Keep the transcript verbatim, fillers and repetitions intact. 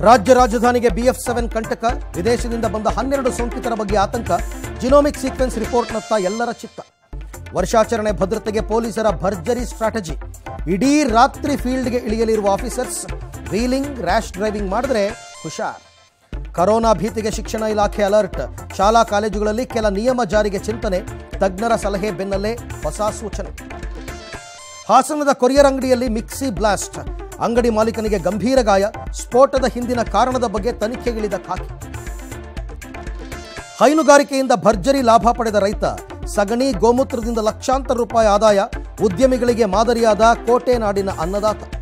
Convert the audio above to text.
ರಾಜ್ಯ ರಾಜಧಾನಿಗೆ ಬಿಎಫ್ ಸೆವೆನ್ ಕಂಟಕ, ವಿದೇಶದಿಂದ ಬಂದ ಹನ್ನೆರಡು ಸೋಂಕಿತರ ಬಗ್ಗೆ ಆತಂಕ, ಜಿನೋಮಿಕ್ ಸೀಕ್ವೆನ್ಸ್ ರಿಪೋರ್ಟ್ನತ್ತ ಎಲ್ಲರ ಚಿತ್ತ. ವರ್ಷಾಚರಣೆ ಭದ್ರತೆಗೆ ಪೊಲೀಸರ ಭರ್ಜರಿ ಸ್ಟ್ರಾಟಜಿ. ಇಡೀ ರಾತ್ರಿ ಫೀಲ್ಡ್ಗೆ ಇಳಿಯಲಿರುವ ಆಫೀಸರ್ಸ್. ವೀಲಿಂಗ್, ರ್ಯಾಶ್ ಡ್ರೈವಿಂಗ್ ಮಾಡಿದ್ರೆ ಹುಷಾರ್. ಕರೋನಾ ಭೀತಿಗೆ ಶಿಕ್ಷಣ ಇಲಾಖೆ ಅಲರ್ಟ್. ಶಾಲಾ ಕಾಲೇಜುಗಳಲ್ಲಿ ಕೆಲ ನಿಯಮ ಜಾರಿಗೆ ಚಿಂತನೆ, ತಜ್ಞರ ಸಲಹೆ ಬೆನ್ನಲ್ಲೇ ಹೊಸ ಸೂಚನೆ. ಹಾಸನದ ಕೊರಿಯರ್ ಅಂಗಡಿಯಲ್ಲಿ ಮಿಕ್ಸಿ ಬ್ಲಾಸ್ಟ್, ಅಂಗಡಿ ಮಾಲೀಕನಿಗೆ ಗಂಭೀರ ಗಾಯ. ಸ್ಫೋಟದ ಹಿಂದಿನ ಕಾರಣದ ಬಗ್ಗೆ ತನಿಖೆಗಿಳಿದ ಖಾಕಿ. ಹೈನುಗಾರಿಕೆಯಿಂದ ಭರ್ಜರಿ ಲಾಭ ಪಡೆದ ರೈತ, ಸಗಣಿ ಗೋಮೂತ್ರದಿಂದ ಲಕ್ಷಾಂತರ ರೂಪಾಯಿ ಆದಾಯ. ಉದ್ಯಮಿಗಳಿಗೆ ಮಾದರಿಯಾದ ಕೋಟೆ ನಾಡಿನ ಅನ್ನದಾತ.